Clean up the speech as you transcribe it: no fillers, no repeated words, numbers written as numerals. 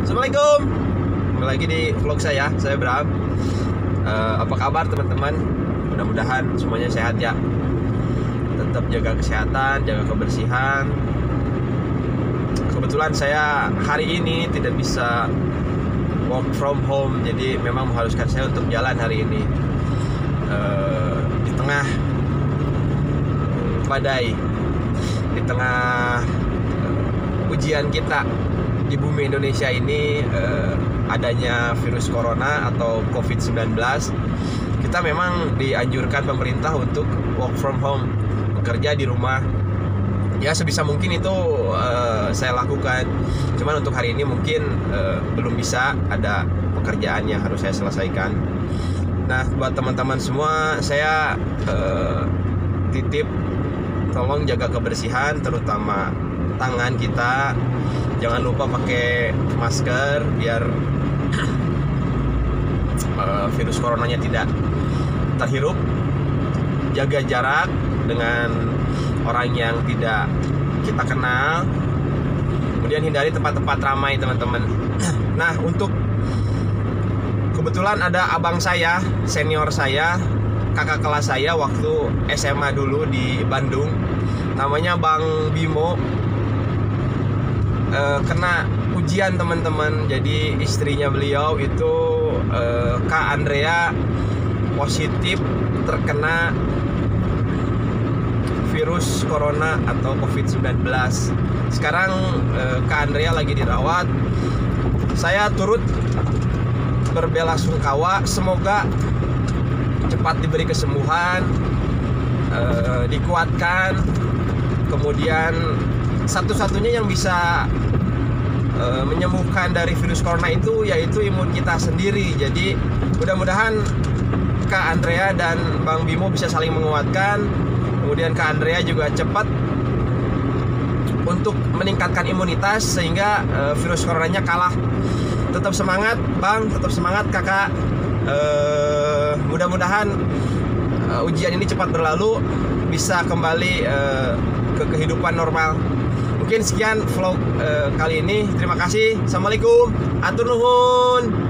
Assalamualaikum. Kembali lagi di vlog saya Bram. Apa kabar teman-teman? Mudah-mudahan semuanya sehat ya. Tetap jaga kesehatan, jaga kebersihan. Kebetulan saya hari ini tidak bisa work from home, jadi memang mengharuskan saya untuk jalan hari ini di tengah badai, di tengah ujian kita di bumi Indonesia ini, adanya virus corona atau COVID-19. Kita memang dianjurkan pemerintah untuk work from home, bekerja di rumah. Ya sebisa mungkin itu saya lakukan. Cuman untuk hari ini mungkin belum bisa, ada pekerjaan yang harus saya selesaikan. Nah, buat teman-teman semua, saya titip tolong jaga kebersihan, terutama tangan kita. Jangan lupa pakai masker biar virus coronanya tidak terhirup. Jaga jarak dengan orang yang tidak kita kenal. Kemudian hindari tempat-tempat ramai, teman-teman. Nah, untuk kebetulan ada abang saya, senior saya, kakak kelas saya waktu SMA dulu di Bandung, namanya Bang Bimo. Kena ujian, teman-teman. Jadi istrinya beliau itu Kak Andrea positif terkena virus corona atau COVID-19. Sekarang Kak Andrea lagi dirawat. Saya turut berbelasungkawa, semoga cepat diberi kesembuhan, dikuatkan. Kemudian satu-satunya yang bisa menyembuhkan dari virus corona itu yaitu imun kita sendiri. Jadi mudah-mudahan Kak Andrea dan Bang Bimo bisa saling menguatkan. Kemudian Kak Andrea juga cepat untuk meningkatkan imunitas sehingga virus coronanya kalah. Tetap semangat Bang, tetap semangat Kakak. Mudah-mudahan ujian ini cepat berlalu, bisa kembali ke kehidupan normal. Mungkin sekian vlog kali ini. Terima kasih. Assalamualaikum. Atur nuhun.